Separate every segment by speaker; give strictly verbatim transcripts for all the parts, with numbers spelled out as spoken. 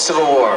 Speaker 1: Civil War.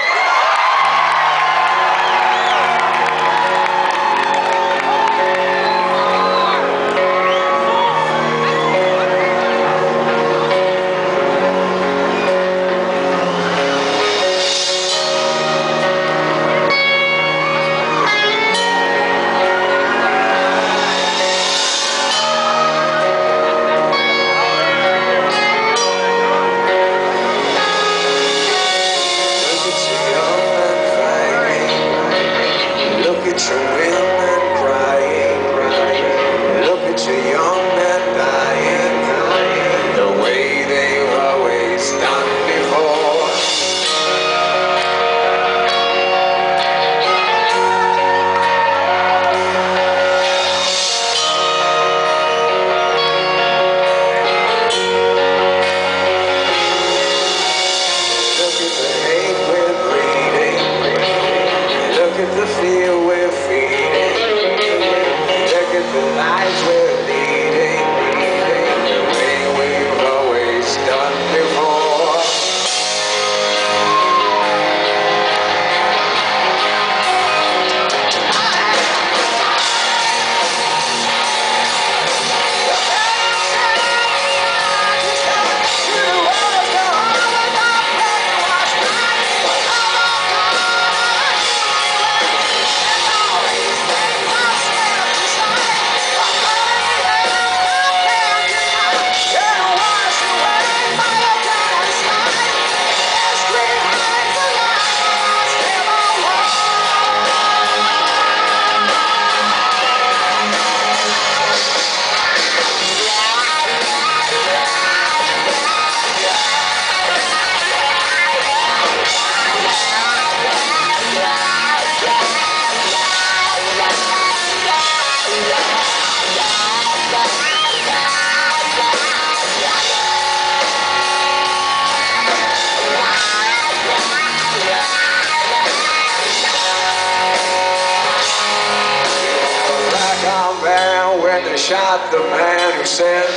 Speaker 2: Shot the man who said,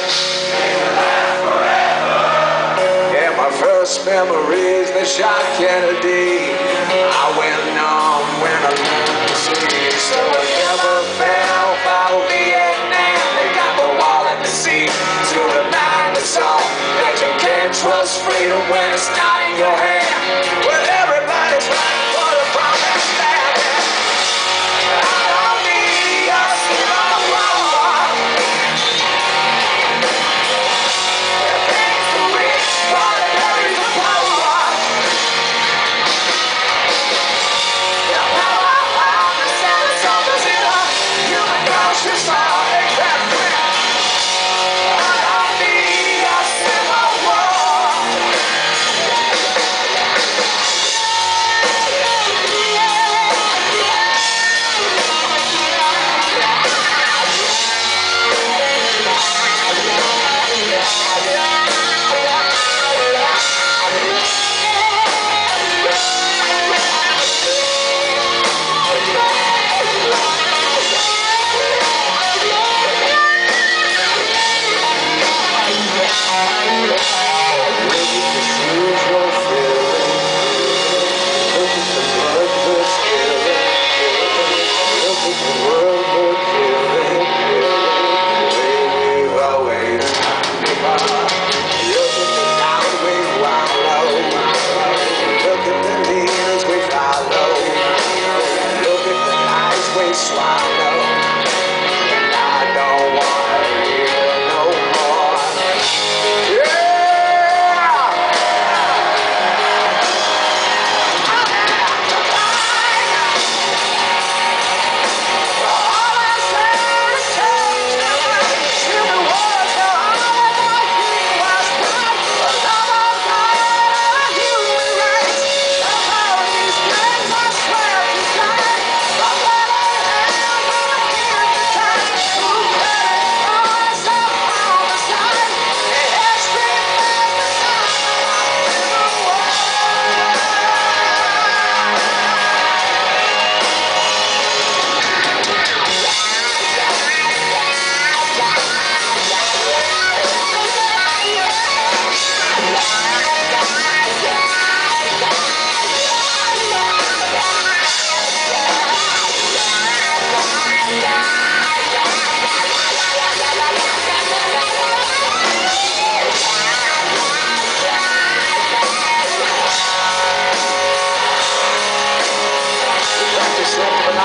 Speaker 2: yeah, my first memories, they shot Kennedy. I went numb when I learned to see, so I never fell, follow Vietnam. They got the wall and the sea, to remind us all that you can't trust freedom when it's not in your hand. Well, everybody's fighting for the promised land. I don't need a civil war.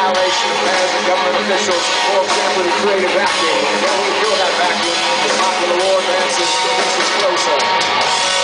Speaker 2: violation of mayors and government officials, for example, the creative vacuum. When we fill that vacuum, the popular war advances, the peace is closer.